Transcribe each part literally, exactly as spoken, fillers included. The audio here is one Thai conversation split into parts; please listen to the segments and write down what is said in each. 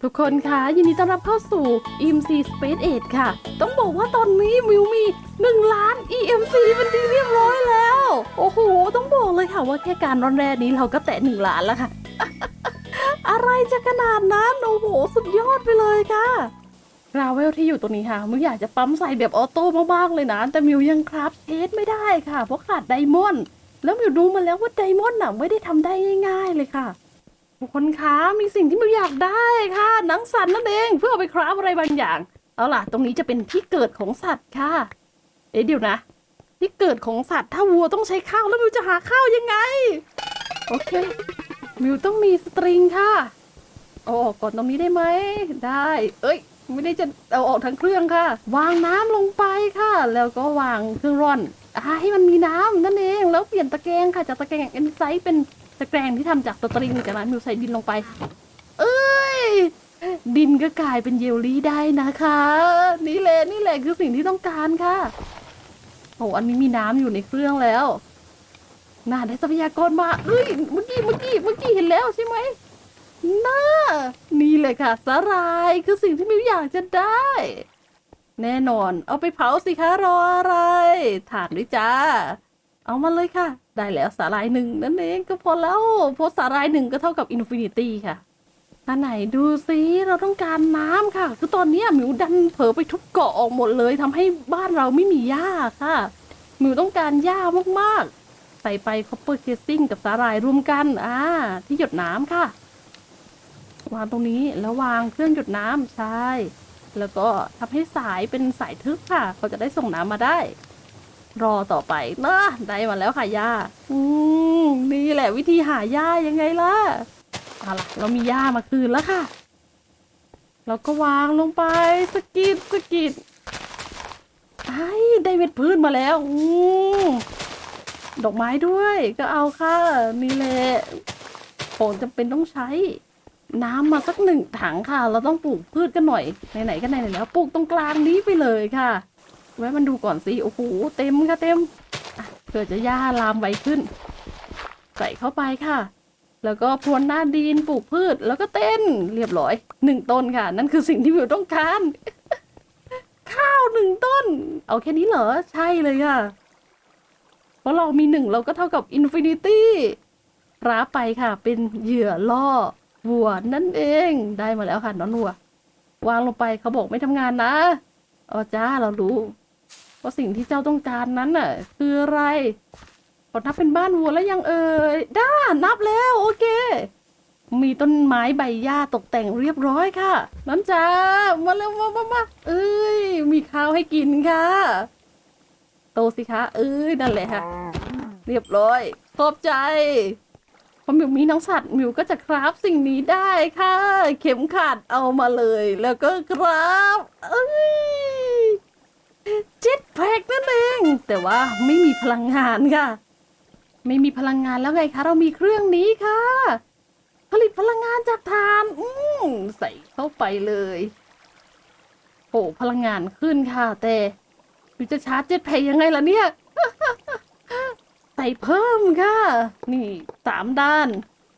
ทุกคนคะยินดีต้อนรับเข้าสู่ อี เอ็ม ซี Space Age ค่ะต้องบอกว่าตอนนี้มิวมีหนึ่งล้าน อี เอ็ม ซี เป็นที่เรียบร้อยแล้วโอ้โหต้องบอกเลยค่ะว่าแค่การร้อนแรกนี้เราก็แตะหนึ่งล้านแล้วค่ะ อะไรจะขนาดนั้นโอ้โหสุดยอดไปเลยค่ะราเวลที่อยู่ตรงนี้ค่ะมิวอยากจะปั๊มใส่แบบออโต้มากๆเลยนะแต่มิวยังคราฟเชสไม่ได้ค่ะเพราะขาดไดมอนด์แล้วมิวดูมาแล้วว่าไดมอนด์น่ะไม่ได้ทำได้ง่ายๆเลยค่ะทุกคนคะมีสิ่งที่มิวอยากได้ค่ะหนังสัตว์นั่นเองเพื่อเอาไปคราฟอะไรบางอย่างเอาล่ะตรงนี้จะเป็นที่เกิดของสัตว์ค่ะเอ๊ะเดี๋ยวนะที่เกิดของสัตว์ถ้าวัวต้องใช้ข้าวแล้วมิวจะหาข้าวยังไงโอเคมิวต้องมีสตริงค่ะเอาออกก่อนตรงนี้ได้ไหมได้เอ้ยไม่ได้จะเอาออกทั้งเครื่องค่ะวางน้ำลงไปค่ะแล้วก็วางเครื่องร่อนอ่าให้มันมีน้ำนั่นเองแล้วเปลี่ยนตะแกรงค่ะจากตะแกรงแอนไซต์เป็นตะแกรงที่ทำจากสตริงจากนั้นมิวใส่ดินลงไปเอ้ยดินก็กลายเป็นเยลลี่ได้นะคะนี่แหละนี่แหละคือสิ่งที่ต้องการค่ะโอ้อันนี้มีน้ำอยู่ในเครื่องแล้วน่าได้ทรัพยากรมาเอ้ยเมื่อกี้เมื่อกี้เมื่อกี้เห็นแล้วใช่ไหมน่านี่เลยค่ะสาหร่ายคือสิ่งที่มิวอยากจะได้แน่นอนเอาไปเผาสิคะรออะไรถ่านด้วยจ้าเอามาเลยค่ะได้แล้วสาหร่ายหนึ่งนั่นเองก็พอแล้วเพราะสาหร่ายหนึ่งก็เท่ากับอินฟินิตี้ค่ะอันไหนดูซิเราต้องการน้ำค่ะคือตอนนี้มิวดันเผลอไปทุบเกาะออกหมดเลยทำให้บ้านเราไม่มีหญ้าค่ะมิวต้องการหญ้ามากๆใส่ไปคอปเปอร์เคสซิ่งกับสาหร่ายรวมกันอ่าที่หยดน้ำค่ะวางตรงนี้แล้ววางเครื่องหยดน้ำใช่แล้วก็ทำให้สายเป็นสายทึบค่ะเขาจะได้ส่งน้ำมาได้รอต่อไปนะได้มาแล้วค่ะย่าอืมนี่แหละวิธีหาย่ายังไงล่ะเอาล่ะเรามีย่ามาคืนแล้วค่ะเราก็วางลงไปสกิดสกิดไอ้ได้เม็ดพืชมาแล้วอืมดอกไม้ด้วยก็เอาค่ะนี่แหละของจำเป็นต้องใช้น้ำมาสักหนึ่งถังค่ะเราต้องปลูกพืชกันหน่อยไหนๆก็ไหนๆแล้วปลูกตรงกลางนี้ไปเลยค่ะไว้มันดูก่อนสิโอ้โหเต็มค่ะเต็มเผื่อจะหญ้าลามไวขึ้นใส่เข้าไปค่ะแล้วก็พรวนหน้าดินปลูกพืชแล้วก็เต้นเรียบร้อยหนึ่งต้นค่ะนั่นคือสิ่งที่วิวต้องการข้าวหนึ่งต้นเอาแค่นี้เหรอใช่เลยค่ะเพราะเรามีหนึ่งเราก็เท่ากับอินฟินิตี้รับไปค่ะเป็นเหยื่อล่อวัวนั่นเองได้มาแล้วค่ะน้องวัววางลงไปเขาบอกไม่ทำงานนะอ๋อจ้าเรารู้ว่าสิ่งที่เจ้าต้องการนั้นน่ะคืออะไรพอนับเป็นบ้านวัวแล้วยังเอ่ยได้นับแล้วโอเคมีต้นไม้ใบหญ้าตกแต่งเรียบร้อยค่ะน้ำจ้ามาแล้วมามามาเอ้ยมีข้าวให้กินค่ะโตสิคะเอ้ยนั่นแหละค่ะเรียบร้อยขอบใจพอมิวมีน้องสัตว์มิวก็จะคราฟสิ่งนี้ได้ค่ะเข็มขัดเอามาเลยแล้วก็คราฟเอ้ยเจ็ตแพ็กนั่นเองแต่ว่าไม่มีพลังงานค่ะไม่มีพลังงานแล้วไงคะเรามีเครื่องนี้ค่ะผลิตพลังงานจากถ่านอืมใส่เข้าไปเลยโอ้พลังงานขึ้นค่ะแต่มิวจะชาร์จเจ็ตแพ็กยังไงล่ะเนี่ยใส่เพิ่มค่ะนี่สามด้าน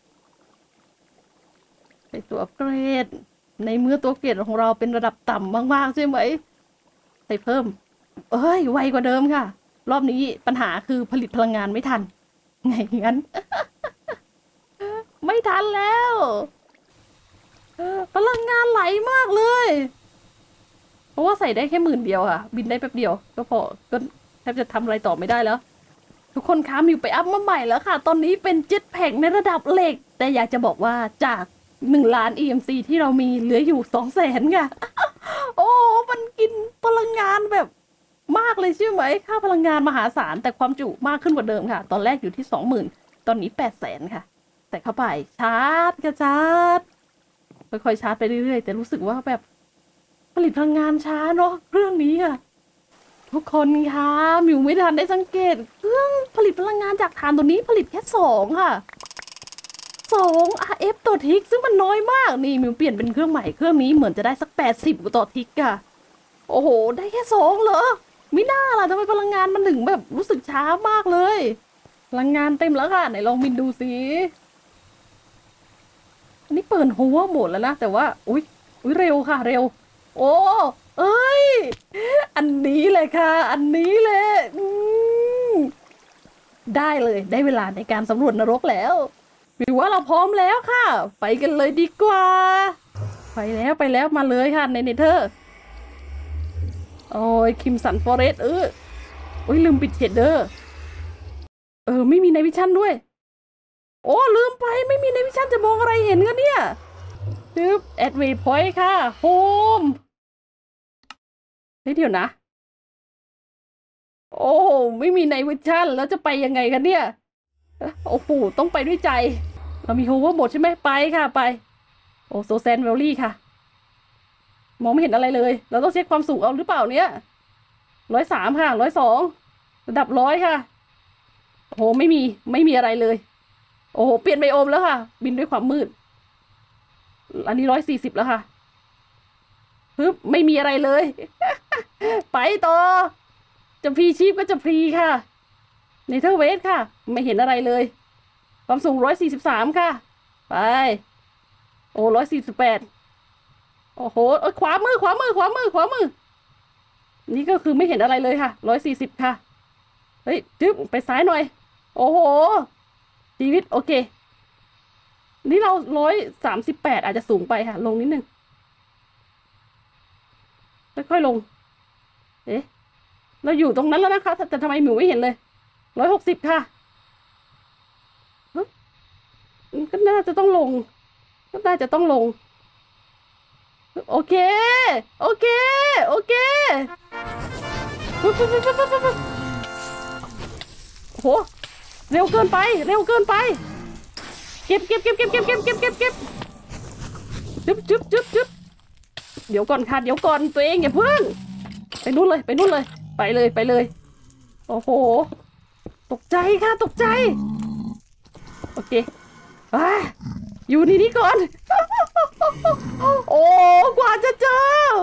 ใส่ตัวอัปเกรดในเมื่อตัวเกรดของเราเป็นระดับต่ำมากๆใช่ไหมใส่เพิ่มเอ้ยไวกว่าเดิมค่ะรอบนี้ปัญหาคือผลิตพลังงานไม่ทันไงงั้น ไม่ทันแล้วพลังงานไหลมากเลยเพราะว่าใส่ได้แค่หมื่นเดียวค่ะบินได้แป๊บเดียวก็พอก็แทบจะทำอะไรต่อไม่ได้แล้วทุกคนคะมิวไปอัพมาใหม่แล้วค่ะตอนนี้เป็นเจ็ตแพ็กในระดับเหล็กแต่อยากจะบอกว่าจากหนึ่งล้าน อี เอ็ม ซี ที่เรามีเหลืออยู่สองแสนค่ะ โอ้มันกินพลังงานแบบมากเลยใช่ไหมค่าพลังงานมหาศาลแต่ความจุมากขึ้นกว่าเดิมค่ะตอนแรกอยู่ที่สองหมื่นตอนนี้แปดแสนค่ะแต่เข้าไปชาร์จก็ชาร์จค่อยๆชาร์จไปเรื่อยๆแต่รู้สึกว่าแบบผลิตพลังงานช้าเนาะเครื่องนี้ค่ะทุกคนคะมิวไม่ทันได้สังเกตเครื่องผลิตพลังงานจากถ่านตัวนี้ผลิตแค่สองค่ะสอง อาร์ เอฟ ต่อทิกซึ่งมันน้อยมากนี่มิวเปลี่ยนเป็นเครื่องใหม่เครื่องนี้เหมือนจะได้สักแปดสิบต่อทิกค่ะโอ้โหได้แค่สองเหรอไม่น่าล่ะทำไมพลังงานมันถึงแบบรู้สึกช้ามากเลยพลังงานเต็มแล้วค่ะไหนลองบินดูสิอันนี้เปิดหัวหมดแล้วนะแต่ว่าอุ้ยอุ้ยเร็วค่ะเร็วโอ้เอ้ยอันนี้เลยค่ะอันนี้เลยอืมได้เลยได้เวลาในการสำรวจนรกแล้วหรือว่าเราพร้อมแล้วค่ะไปกันเลยดีกว่าไปแล้วไปแล้วมาเลยค่ะในเนเธอร์โอ้ยคิมสันฟอเรสต์เออโอ้ยลืมปิดเชดเดอร์เออไม่มีในวิชั่นด้วยโอ้ลืมไปไม่มีในวิชั่นจะมองอะไรเห็นกันเนี่ยปึ๊บแอดเวย์พอยต์ค่ะโฮมเฮ้ยเดี๋ยวนะโอ้ไม่มีในวิชั่นแล้วจะไปยังไงกันเนี่ยโอ้โหต้องไปด้วยใจเรามีโฮเวอร์หมดใช่ไหมไปค่ะไปโอ้โซแซนเวลลี่ค่ะมองไม่เห็นอะไรเลยเราต้องเช็คความสูงเอาหรือเปล่าเนี่ยร้อยสามค่ะร้อยสองระดับร้อยค่ะโอ้โหไม่มีไม่มีอะไรเลยโอ้โหเปลี่ยนไบโอมแล้วค่ะบินด้วยความมืดอันนี้ร้อยสี่สิบแล้วค่ะปึ๊บไม่มีอะไรเลย ไปต่อจะพรีชีพก็จะพรีค่ะเนเธอร์เวสค่ะไม่เห็นอะไรเลยความสูงร้อยสี่สิบสามค่ะไปโอ้ร้อยสี่สิบแปดโอ้โหขวามือขวามือขวามือขวามือนี่ก็คือไม่เห็นอะไรเลยค่ะร้อยสี่สิบค่ะเฮ้ยจึ๊บไปซ้ายหน่อยโอ้โหชีวิตโอเคนี่เราร้อยสามสิบแปดอาจจะสูงไปค่ะลงนิดนึงค่อยๆลงเอ๊ะเราอยู่ตรงนั้นแล้วนะคะแต่ทำไมหมิวไม่เห็นเลยร้อยหกสิบค่ะก็น่าจะต้องลงก็น่าจะต้องลงโอเคโอเคโอเคโหเร็วเกินไปเร็วเกินไปเก็บเก็บเก็บเก็บเก็บเก็บเก็บเก็บเก็บจึ๊บจึ๊บจึ๊บจึ๊บเดี๋ยวก่อนค่ะเดี๋ยวก่อนตัวเองอย่าเพิ่งไปนู่นเลยไปนู่นเลยไปเลยไปเลยโอ้โหตกใจค่ะตกใจโอเคอ่าอยู่นี่นี่ก่อนโอ้กว่าจะเจอ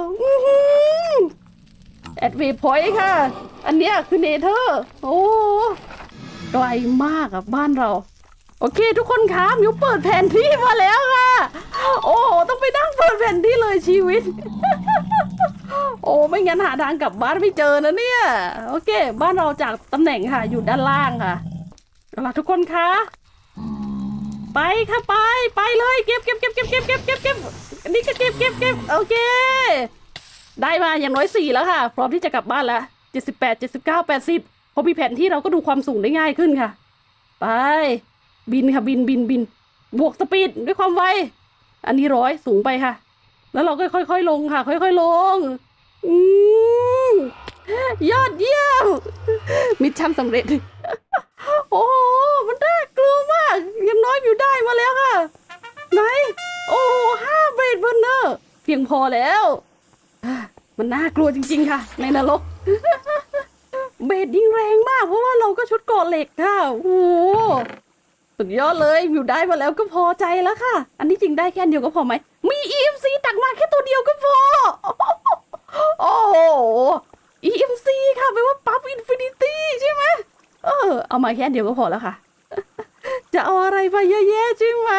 แอดเวย์พอยต์ค่ะอันเนี้ยคือเนเธอร์โอ้ไกลมากอะบ้านเราโอเคทุกคนคะมิวเปิดแผนที่มาแล้วค่ะโอ้ต้องไปนั่งเปิดแผนที่เลยชีวิตโอ้ไม่งั้นหาทางกลับบ้านไม่เจอนะเนี่ยโอเคบ้านเราจากตำแหน่งค่ะอยู่ด้านล่างค่ะเอาล่ะทุกคนคะไปค่ะไปไปเลยเก็บเก็บเก็บเก็บเก็บเก็บเก็บเก็บอันนี้ก็เก็บเก็บเก็บโอเคได้มาอย่างน้อยสี่แล้วค่ะพร้อมที่จะกลับบ้านแล้วเจ็ดสิบแปดเจ็ดสิบเก้าแปดสิบพอมีแผนที่เราก็ดูความสูงได้ง่ายขึ้นค่ะไปบินค่ะบินบินบินบวกสปีดด้วยความไวอันนี้ร้อยสูงไปค่ะแล้วเราก็ค่อยๆลงค่ะค่อยๆลงอืมยอดเยี่ยมมิชชั่นสำเร็จโอ้โหมันน่ากลัวมากยังน้อยอยู่ได้มาแล้วค่ะไหนโอ้ห้าเบรดเบอร์เนอร์เพียงพอแล้วมันน่ากลัวจริงๆค่ะในนรกเบรดยิงแรงมากเพราะว่าเราก็ชุดเกราะเหล็กค่ะโอ้โหสุดยอดเลยอยู่ได้มาแล้วก็พอใจแล้วค่ะอันนี้จริงได้แค่เดียวก็พอไหมมี อี เอ็ม ซี ตักมาแค่ตัวเดียวก็พอโอ้โห อี เอ็ม ซี ค่ะแปลว่าปั๊บอินฟินิตี้ใช่ไหมเออเอามาแค่เดียวก็พอแล้วค่ะจะเอาอะไรไปเยอะแยะใช่ไหม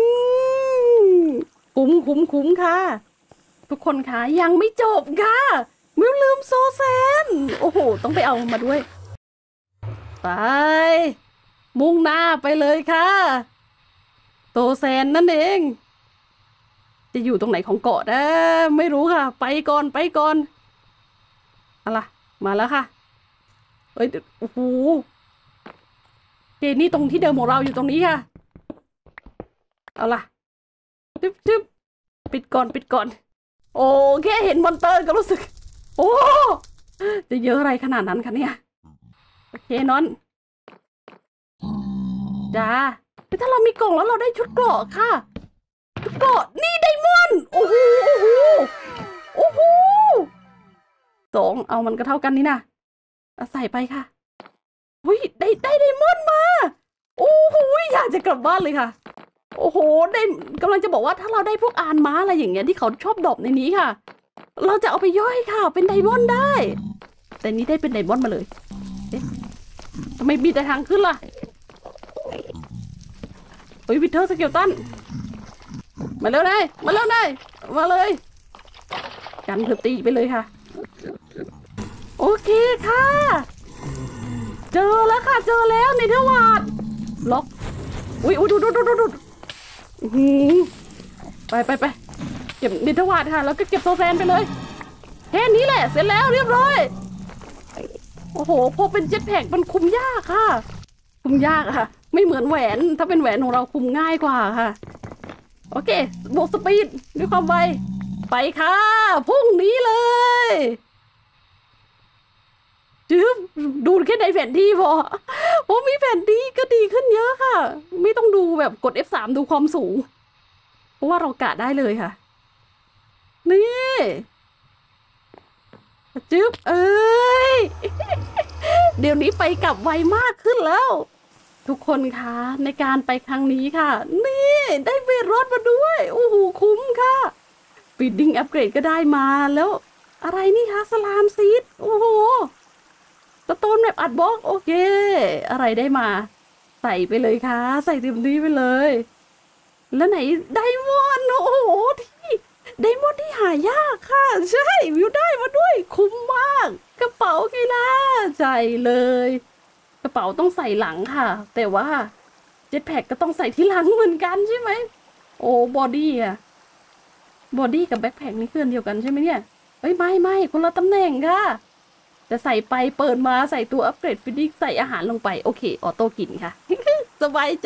คุ้มคุ้มคุ้มค่ะทุกคนคะยังไม่จบค่ะมิวลืมโซแซนโอ้โหต้องไปเอามาด้วยไปมุ่งหน้าไปเลยค่ะโซแซนนั่นเองจะอยู่ตรงไหนของเกาะนะไม่รู้ค่ะไปก่อนไปก่อนอะไรมาแล้วค่ะเอ้ยโอ้โหเจนี่ตรงที่เดิมของเราอยู่ตรงนี้ค่ะเอาล่ะจึ๊บจึ๊บปิดก่อนปิดก่อนโอ้แค่เห็นมอนเตอร์ก็รู้สึกโอ้จะเยอะอะไรขนาดนั้นคะเนี่ยโอเคนอนจ้าถ้าเรามีกล่องแล้วเราได้ชุดเกราะค่ะชุดเกราะนี่ไดมอนด์โอ้โหโอ้โหสองเอามันก็เท่ากันนี่นะใส่ไปค่ะอุ้ยได้ได้ไดมอนด์มาโอ้โหอยากจะกลับบ้านเลยค่ะโอ้โหได้กำลังจะบอกว่าถ้าเราได้พวกอานม้าอะไรอย่างเงี้ยที่เขาชอบดรอปในนี้ค่ะเราจะเอาไปย่อยค่ะเป็นไดมอนด์ได้แต่นี้ได้เป็นไดมอนด์มาเลยเอ๊ะทำไมมีแต่ทางขึ้นล่ะเฮ้ยวิเทอร์สเกลตันมาเร็วได้มาเร็วได้มาเลยกันเธอตีไปเลยค่ะโอเคค่ะเจอแล้วค่ะเจอแล้วในเทวาดล็อกอุ้ยอุ้ยดูดูดูดูดูไปไปไปเก็บในเทวาดค่ะแล้วก็เก็บโซแซนไปเลยแค่นี้แหละเสร็จแล้วเรียบร้อยโอ้โหพอเป็นเจ็ตแพ็กมันคุมยากค่ะคุมยากค่ะไม่เหมือนแหวนถ้าเป็นแหวนของเราคุมง่ายกว่าค่ะโอเคบวกสปีดด้วยความไวไปค่ะพุ่งนี้เลยจื๊บดูแค่ในแผนที่พอโอ้มีแผนที่ก็ดีขึ้นเยอะค่ะไม่ต้องดูแบบกด เอฟ สาม ดูความสูงเพราะว่าเรากะได้เลยค่ะนี่จึ๊บเอ้ยเดี๋ยวนี้ไปกลับไวมากขึ้นแล้วทุกคนคะในการไปครั้งนี้ค่ะนี่ได้เวทรถมาด้วยโอ้โหคุ้มค่ะฟีดดิ้งอัปเกรดก็ได้มาแล้วอะไรนี่คะสลามซีดโอ้โหสโตนแบบอัดบล็อกโอเคอะไรได้มาใส่ไปเลยค่ะใส่เต็มที่ไปเลยแล้วไหนไดมอนด์โอ้โหที่ไดมอนด์ที่หายากค่ะใช่วิวได้มาด้วยคุ้มมากกระเป๋าไงล่ะใส่เลยกระเป๋าต้องใส่หลังค่ะแต่ว่าเจ็ตแพ็กก็ต้องใส่ที่หลังเหมือนกันใช่ไหมโอ้บอดี้อะบอดี้กับแบ็คแพ็กนี่เคลื่อนเดียวกันใช่ไหมเนี่ยเอ้ยไม่ไม่คนละตำแหน่งค่ะจะใส่ไปเปิดมาใส่ตัวอัปเกรดฟิตติ้งใส่อาหารลงไปโอเคออโต้กินค่ะ สบายใจ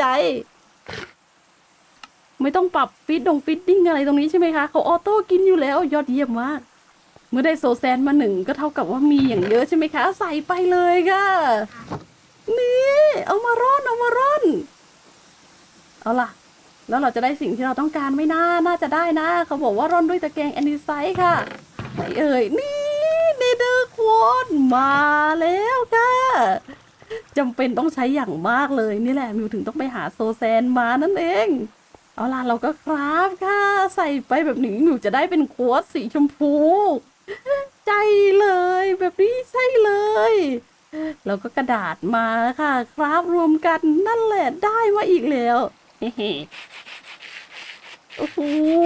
ไม่ต้องปรับฟิตดงฟิตติ้งอะไรตรงนี้ใช่ไหมคะเขาออโต้กินอยู่แล้วยอดเยี่ยมมากเมื่อได้โซแซนมาหนึ่งก็เท่ากับว่ามีอย่างเยอะใช่ไหมคะใส่ไปเลยค่ะนี่เอามาร่อนเอามาร่อนเอาล่ะแล้วเราจะได้สิ่งที่เราต้องการไม่น่าน่าจะได้นะเขาบอกว่าร่อนด้วยตะแกรงแอนดิไซต์ค่ะไหนเอ่ยนี่เนเธอร์ควอนมาแล้วค่ะจำเป็นต้องใช้อย่างมากเลยนี่แหละมิวถึงต้องไปหาโซแซนมานั่นเองเอาล่ะเราก็คราฟค่ะใส่ไปแบบนี้มิวจะได้เป็นควอตสีชมพูใจเลยแบบนี้ใช่เลยแล้วก็กระดาษมาค่ะคราฟรวมกันนั่นแหละได้มาอีกแล้วเฮ้โอ้โห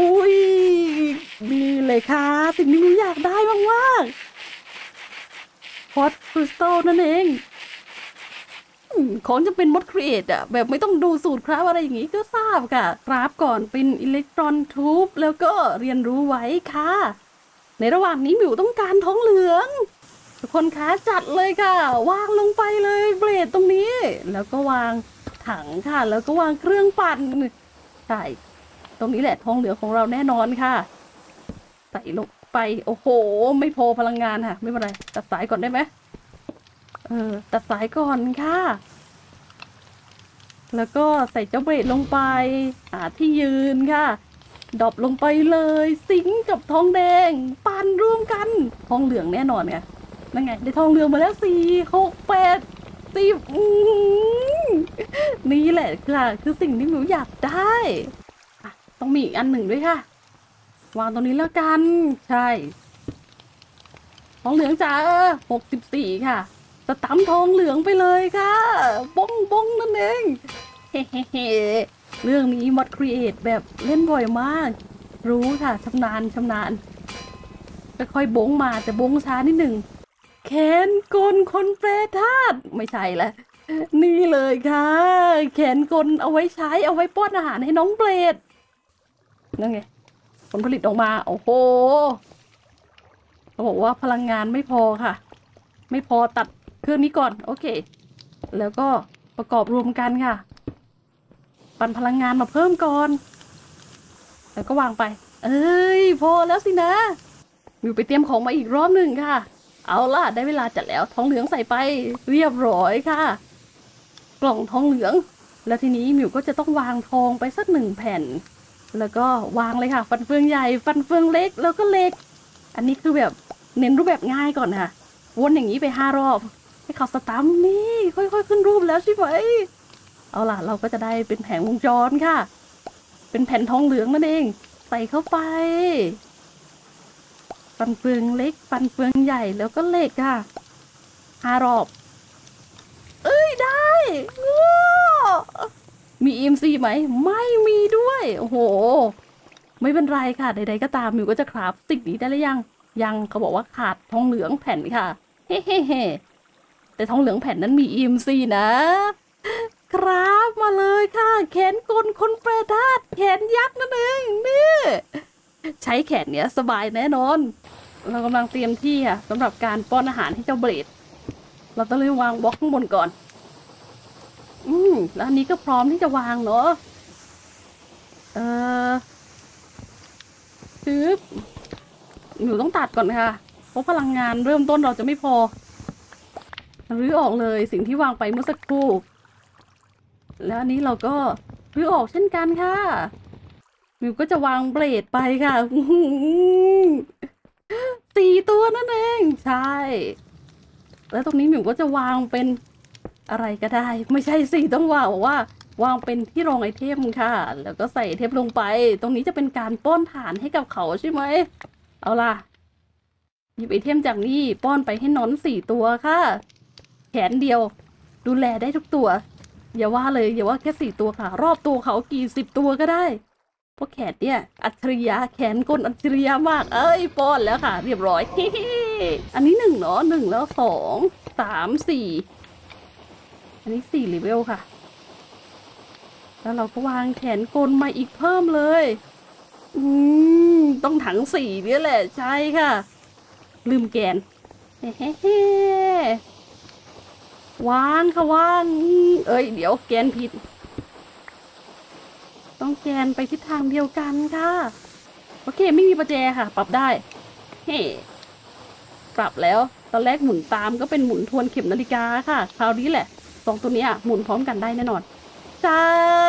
นี่เลยค่ะสิ่งที่มิวอยากได้มากๆพอตคริสตัลนั่นเองของจะเป็นมดครีเอทอะแบบไม่ต้องดูสูตรคราฟอะไรอย่างงี้ก็ทราบค่ะคราฟก่อนเป็นอิเล็กตรอนทูบแล้วก็เรียนรู้ไว้ค่ะในระหว่างนี้มิวต้องการทองเหลืองทุกคนคะจัดเลยค่ะวางลงไปเลยเบลดตรงนี้แล้วก็วางถังค่ะแล้วก็วางเครื่องปั่นใช่ตรงนี้แหละทองเหลืองของเราแน่นอนค่ะใส่ลงไปโอ้โหไม่พอพลังงานค่ะไม่เป็นไรตัดสายก่อนได้ไหมเออตัดสายก่อนค่ะแล้วก็ใส่เจ้าเบรดลงไปหาที่ยืนค่ะดรอปลงไปเลยซิงกับทองแดงปั่นร่วมกันทองเหลืองแน่นอนไงนั่นไงได้ทองเหลืองมาแล้วสี่หกแปดสิบนี่แหละค่ะคือสิ่งที่หนูอยากได้ต้องมีอีกอันหนึ่งด้วยค่ะวางตรงนี้แล้วกันใช่ทองเหลืองจ้าหกสิบสี่ค่ะสตัมทองเหลืองไปเลยค่ะบ้งบ้งนั่นเองเฮ้เฮ้เรื่องนี้มอดครีเอทแบบเล่นบ่อยมากรู้ค่ะชำนาญชำนาญค่อยๆบ้งมาแต่บ้งช้านิดหนึ่งแขนกลคนแปรธาตุไม่ใช่ละนี่เลยค่ะแขนกลเอาไว้ใช้เอาไว้ป้อนอาหารให้น้องเบรดนั่นไงผลผลิตออกมาโอ้โหเขาบอกว่าพลังงานไม่พอค่ะไม่พอตัดเครื่องนี้ก่อนโอเคแล้วก็ประกอบรวมกันค่ะปั่นพลังงานมาเพิ่มก่อนแล้วก็วางไปเอ้ยพอแล้วสินะมิวไปเตรียมของมาอีกรอบหนึ่งค่ะเอาล่ะได้เวลาจัดแล้วทองเหลืองใส่ไปเรียบร้อยค่ะกล่องทองเหลืองแล้วทีนี้มิวก็จะต้องวางทองไปสักหนึ่งแผ่นแล้วก็วางเลยค่ะฟันเฟืองใหญ่ฟันเฟืองเล็กแล้วก็เล็กอันนี้คือแบบเน้นรูปแบบง่ายก่อนค่ะวนอย่างนี้ไปห้ารอบให้เขาสตัมป์นี่ค่อยๆขึ้นรูปแล้วใช่ไหมเอาล่ะเราก็จะได้เป็นแผงวงจรค่ะเป็นแผ่นทองเหลืองนั่นเองใส่เข้าไปฟันเฟืองเล็กฟันเฟืองใหญ่แล้วก็เล็กค่ะห้ารอบเอ้ยได้มี อี เอ็ม ซี ไหมไม่มีด้วยโอ้โหไม่เป็นไรค่ะใดๆก็ตามมิวก็จะคราฟสิ่งนี้ได้หรือยังยังเขาบอกว่าขาดทองเหลืองแผ่นค่ะเฮ้เฮ้เฮ้แต่ทองเหลืองแผ่นนั้นมี อี เอ็ม ซี นะ ครับมาเลยค่ะแขนกลคนแปรธาตุแขนยักษ์นั่นเองนี่ใช้แขนเนี้ยสบายแน่นอนเรากำลังเตรียมที่ค่ะสำหรับการป้อนอาหารให้เจ้าเบรดเราต้องเลยวางบล็อกข้างบนก่อนอืมแล้วอันนี้ก็พร้อมที่จะวางเนาะเออปึ๊บหนูต้องตัดก่อนค่ะเพราะพลังงานเริ่มต้นเราจะไม่พอรื้อออกเลยสิ่งที่วางไปเมื่อสักครู่แล้วอันนี้เราก็รื้อออกเช่นกันค่ะมิวก็จะวางเบรดไปค่ะสี่ตัวนั่นเองใช่แล้วตรงนี้มิวก็จะวางเป็นอะไรก็ได้ไม่ใช่สิต้องวางว่าวางเป็นที่รองไอเทมค่ะแล้วก็ใส่ไอเทมลงไปตรงนี้จะเป็นการป้อนฐานให้กับเขาใช่ไหมเอาล่ะหยิบไอเทมจากนี่ป้อนไปให้นอนสี่ตัวค่ะแขนเดียวดูแลได้ทุกตัวอย่าว่าเลยอย่าว่าแค่สี่ตัวค่ะรอบตัวเขากี่สิบตัวก็ได้เพราะแขนเนี่ยอัจฉริยะแขนกลอัจฉริยะมากเอ้ยป้อนแล้วค่ะเรียบร้อยอันนี้หนึ่งเนาะหนึ่งแล้วสองสามสี่อันนี้สี่เลเวลค่ะแล้วเราก็วางแขนกลมาอีกเพิ่มเลยอืมต้องถังสี่เนี่ยแหละใช่ค่ะลืมแกนเฮ้เฮ้วางค่ะวางเอ้ยเดี๋ยวแกนผิดต้องแกนไปทิศทางเดียวกันค่ะโอเคไม่มีประแจค่ะปรับได้เฮ้ปรับแล้วตอนแรกหมุนตามก็เป็นหมุนทวนเข็มนาฬิกาค่ะคราวนี้แหละสองตัวนี้หมุนพร้อมกันได้แน่นอนใช่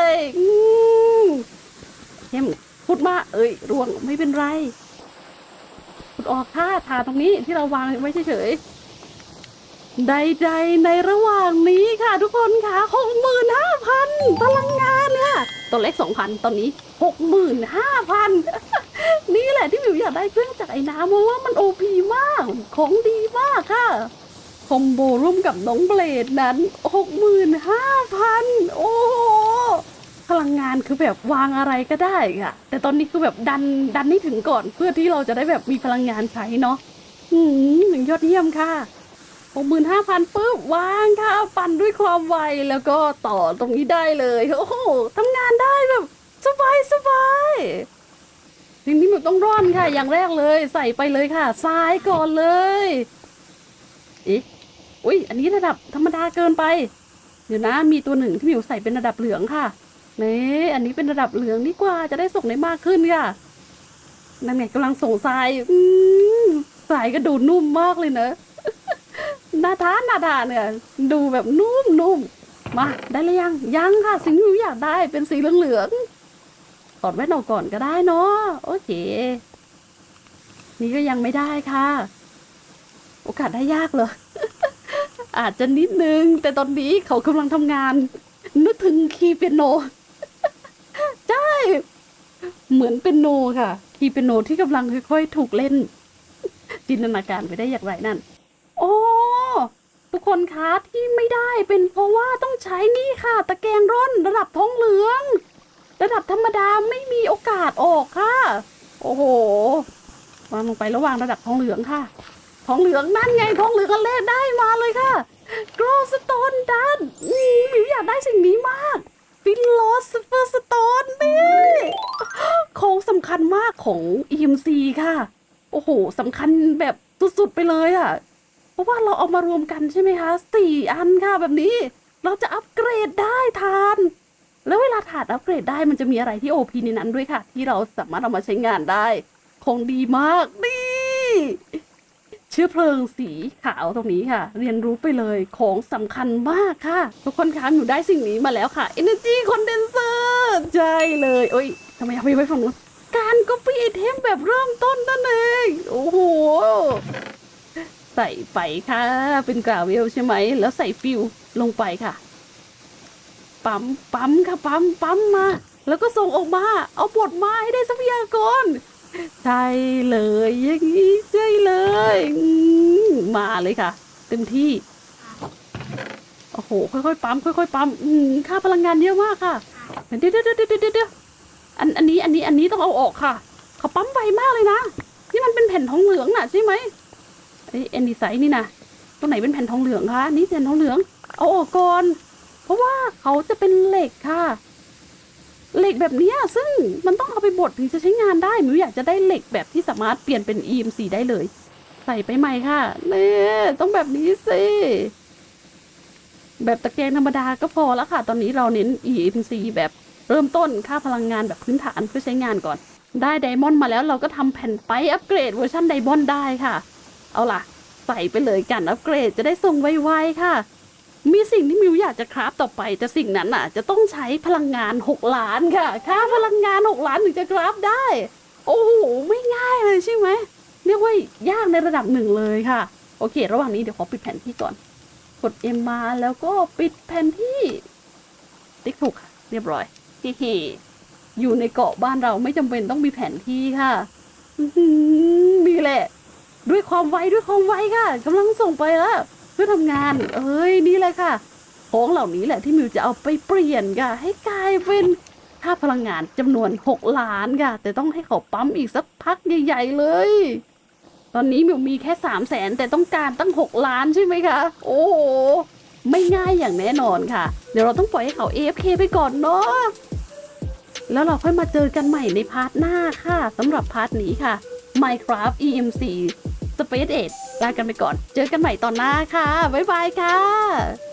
เข้มพุดมาเอ้ยร่วงไม่เป็นไรพุดออกค่ะฐานตรงนี้ที่เราวางไว้เฉยๆใดๆในระหว่างนี้ค่ะทุกคนค่ะหกหมื่นห้าพันพลังงานเนี่ยตัวเล็กสองพันตอนนี้หกหมื่นห้าพันนี่แหละที่มิวอยากได้เครื่องจักรไอ้น้ำเพราะว่ามันโอพีมากของดีมากค่ะคอมโบร่วมกับน้องเบลดนั้นหกหมื่นห้าพันโอ้โหพลังงานคือแบบวางอะไรก็ได้ค่ะแต่ตอนนี้คือแบบดันดันให้ถึงก่อนเพื่อที่เราจะได้แบบมีพลังงานใช้เนาะอืมหนึ่งยอดเยี่ยมค่ะหกหมื่นห้าพันปุ๊บวางค่ะปั่นด้วยความไวแล้วก็ต่อตรงนี้ได้เลยโอ้โหทำงานได้แบบสบายสบายสิ่งที่หนูต้องร่อนค่ะอย่างแรกเลยใส่ไปเลยค่ะทรายก่อนเลยอีกอุ้ยอันนี้ระดับธรรมดาเกินไปเดี๋ยวนะมีตัวหนึ่งที่มิวใส่เป็นระดับเหลืองค่ะนี่อันนี้เป็นระดับเหลืองดีกว่าจะได้ส่งได้มากขึ้นค่ะนั่นไงกำลังส่งทรายอืมทรายก็ดูนุ่มมากเลยเนอะหน้าทานหน้าทานเนี่ยดูแบบนุ่มนุ่มมาได้เลยยังยังค่ะสิ่งที่มิวอยากได้เป็นสีเหลืองๆถอดแว่นออกก่อนก็ได้เนาะโอเคนี่ก็ยังไม่ได้ค่ะโอกาสได้ยากเลย อาจจะนิดนึงแต่ตอนนี้เขากำลังทำงานนึกถึงคีย์เปียโน ใช่เหมือนเปียโนค่ะคีย์เปียโนที่กำลังค่อยๆถูกเล่นจินตนาการไปได้อย่างไรนั่นโอ้ทุกคนคะที่ไม่ได้เป็นเพราะว่าต้องใช้นี่ค่ะตะแกรงร่อนระดับทองเหลืองระดับธรรมดาไม่มีโอกาสออกค่ะโอ้โหวางลงไประหว่างระดับทองเหลืองค่ะทองเหลืองนั่นไงทองเหลืองกันเล่ได้มาเลยค่ะโกลสโตนดันมิวอยากได้สิ่งนี้มากฟิลโลสเฟอร์สโตนนี่ของสำคัญมากของ อี เอ็ม ซี ค่ะโอ้โหสำคัญแบบสุดๆไปเลยอ่ะเพราะว่าเราเอามารวมกันใช่ไหมคะสี่อันค่ะแบบนี้เราจะอัปเกรดได้ทานแล้วเวลาถาดอัปเกรดได้มันจะมีอะไรที่ โอ พี ในนั้นด้วยค่ะที่เราสามารถเอามาใช้งานได้ของดีมากนี่เชื้อเพลิงสีขาวตรงนี้ค่ะเรียนรู้ไปเลยของสำคัญมากค่ะทุกคนคะอยู่ได้สิ่งนี้มาแล้วค่ะ Energy Condenser ใช่เลยโอ้ยทำไมเอาไปไว้ฝั่งนู้นการก๊อปปี้ไอเทมแบบเริ่มต้นนั่นเองโอ้โหใส่ไปค่ะเป็นกราเวลใช่ไหมแล้วใส่ฟิวลงไปค่ะปั๊มปั๊มค่ะปั๊มปั๊มมาแล้วก็ส่งออกมาเอาบทมาให้ได้ทรัพยากรใช่เลยอย่างนี้ใช่เลยมาเลยค่ะเต็มที่โอ้โหค่อยๆปั๊มค่อยๆปั๊มค่าพลังงานเยอะมากค่ะเดี๋ยวเดี๋ยวเดี๋ยวเดี๋ยวอันอันนี้อันนี้อันนี้ต้องเอาออกค่ะเขาปั๊มไวมากเลยนะนี่มันเป็นแผ่นทองเหลืองน่ะใช่ไหมไอแอนดิไซน์นี่นะตรงไหนเป็นแผ่นทองเหลืองคะนี่แผ่นทองเหลืองเอาออกก่อนเพราะว่าเขาจะเป็นเหล็กค่ะเหล็กแบบนี้ซึ่งมันต้องเอาไปบดถึงจะใช้งานได้มิวอยากจะได้เหล็กแบบที่สามารถเปลี่ยนเป็น อี เอ็ม ซี ได้เลยใส่ไปใหม่ค่ะนี่ต้องแบบนี้สิแบบตะแกรงธรรมดาก็พอแล้วค่ะตอนนี้เราเน้น อี เอ็ม ซี แบบเริ่มต้นค่าพลังงานแบบพื้นฐานเพื่อใช้งานก่อนได้ไดมอนด์มาแล้วเราก็ทำแผ่นไปอัปเกรดเวอร์ชันไดมอนด์ได้ค่ะเอาล่ะใส่ไปเลยกันอัปเกรดจะได้ส่งไวๆค่ะมีสิ่งที่มิวอยากจะคราฟต่อไปแต่สิ่งนั้นน่ะจะต้องใช้พลังงานหกล้านค่ะค่าพลังงานหกล้านถึงจะคราฟได้โอ้โหไม่ง่ายเลยใช่ไหมเรียกว่ายากในระดับหนึ่งเลยค่ะโอเคระหว่างนี้เดี๋ยวขอปิดแผนที่ก่อนกด M มาแล้วก็ปิดแผนที่ติ๊กถูกค่ะเรียบร้อยเฮ้อยู่ในเกาะบ้านเราไม่จำเป็นต้องมีแผนที่ค่ะมีแหละด้วยความไวด้วยความไวค่ะกำลังส่งไปแล้วเพื่อทำงานเอ้ยนี่เลยค่ะของเหล่านี้แหละที่มิวจะเอาไปเปลี่ยนค่ะให้กลายเป็นค่าพลังงานจำนวนหกล้านค่ะแต่ต้องให้เขาปั๊มอีกสักพักใหญ่ๆเลยตอนนี้มิวมีแค่สามแสนแต่ต้องการตั้งหกล้านใช่ไหมคะโอ้โหไม่ง่ายอย่างแน่นอนค่ะเดี๋ยวเราต้องปล่อยให้เขา เอ เอฟ เค ไปก่อนเนาะแล้วเราค่อยมาเจอกันใหม่ในพาร์ทหน้าค่ะสำหรับพาร์ทนี้ค่ะ Minecraft อี เอ็ม ซี Space Age ลากันไปก่อนเจอกันใหม่ตอนหน้าค่ะบ๊ายบายค่ะ